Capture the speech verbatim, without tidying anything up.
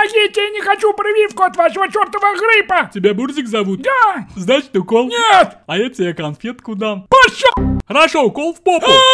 помогите, я не хочу прививку от вашего чертового гриппа. Тебя Бурзик зовут? Да. Значит, укол? Нет. А я тебе конфетку дам. Пошел. Хорошо, укол в попу.